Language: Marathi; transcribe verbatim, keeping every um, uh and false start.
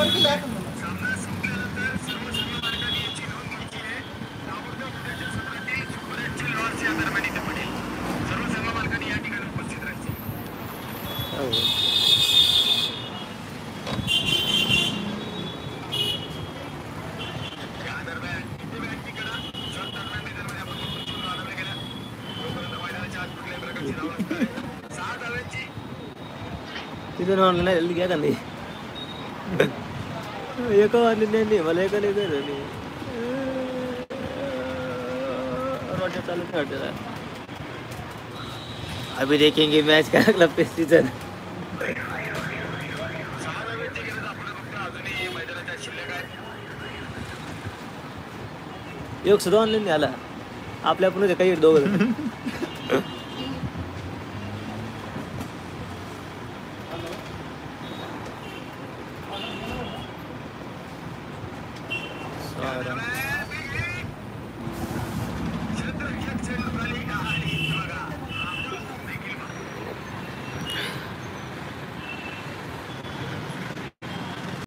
तिथून ऑनलाईन नाही घ्या का नाही एक नाही मला एक नाही चालू वाटत अभी देखेंगे मैच का अगला सीजन योग सुद्धा ऑनलाईन आला आपल्या आपण काही दोघं